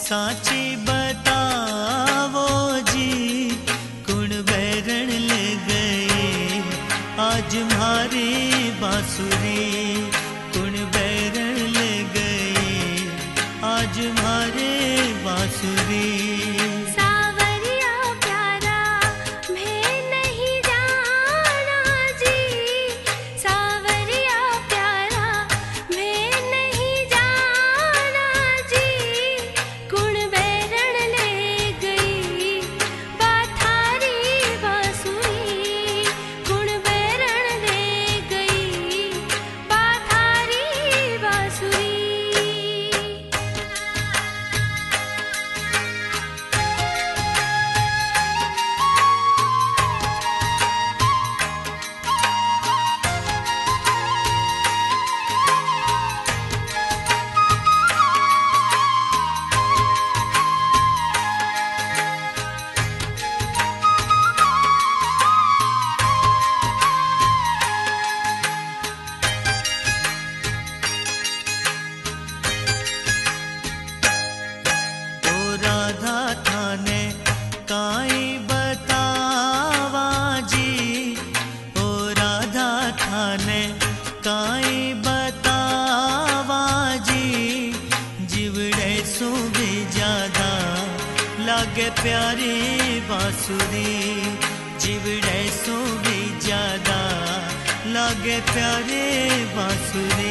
साची बतावो जी कुण बैरण ले गए आज मारे बांसुरी, कुण बैरण ले गए आज मारे बांसुरी। प्यारे बांसुरी जिवड़े सो भी ज्यादा लागे प्यारे बांसुरी।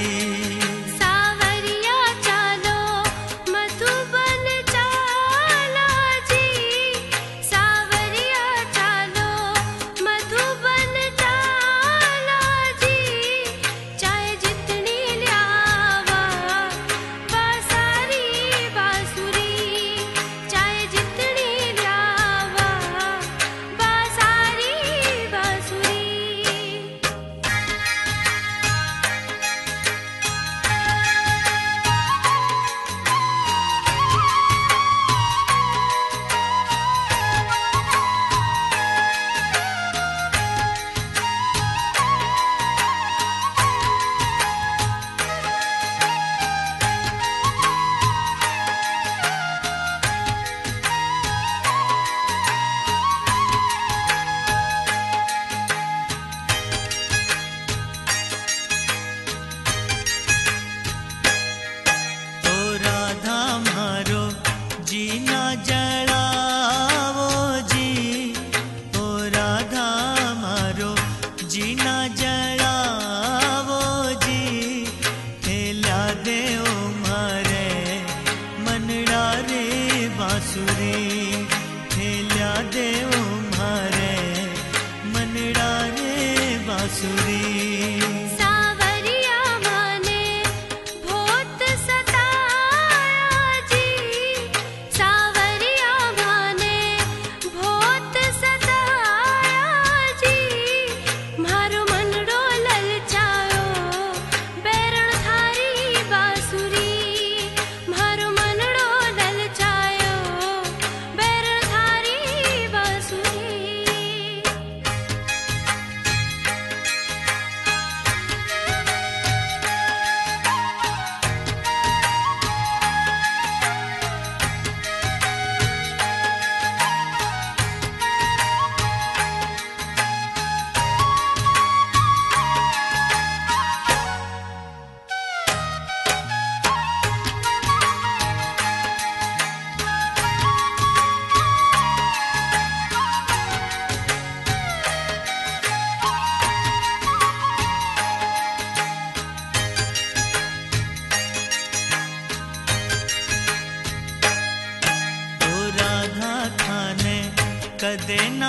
कदे ना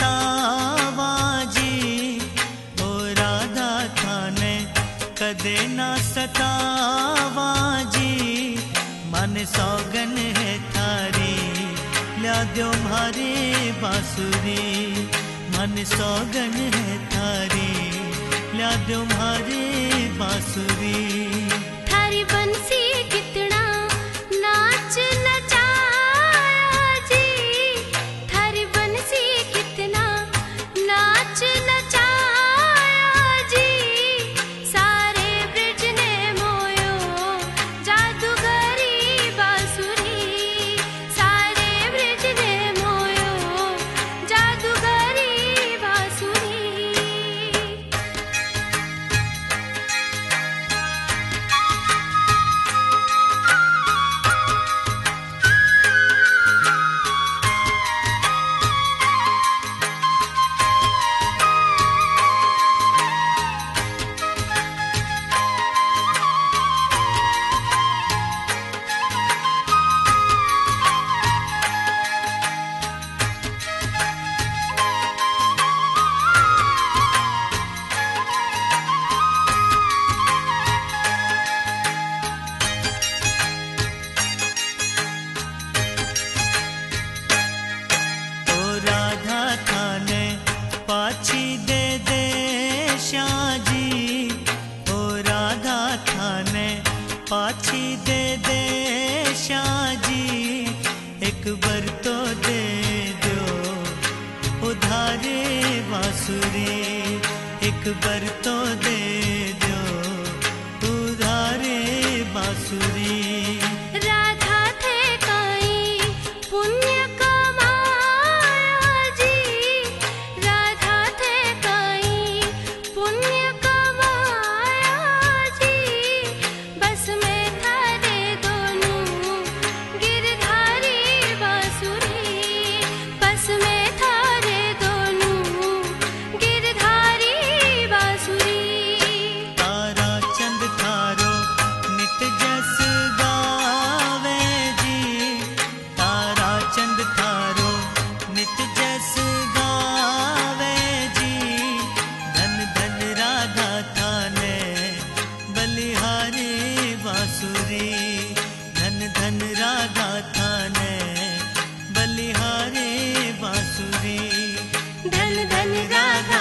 सतावा जी ओ राधा थाने कदे ना सतावा जी मन सौगन है थारी ला दो मारे बांसुरी, मन सौगन है थारी ला दो मारे बांसुरी। थारी बंसी कितना नाच नचा बांसुरी दे दे शाह जी, एक बार तो दे दो उधारे बांसुरी, एक बार तो दे दो उधारे बांसुरी। राधा थे काई पुण्य कमाया जी, राधा थे काई पुण्य कमाया जी, बस में थारे दोनों गिरधारी बांसुरी, बस में थारे दोनों गिरधारी बांसुरी। तारा चंद थारो नित जस गावे जी, तारा चंद थारो नित जस गावे जी, धन धन राधा थाने बलिहारी बांसुरी, धन धन राधा थाने बलिहारी बांसुरी, धन धन राधा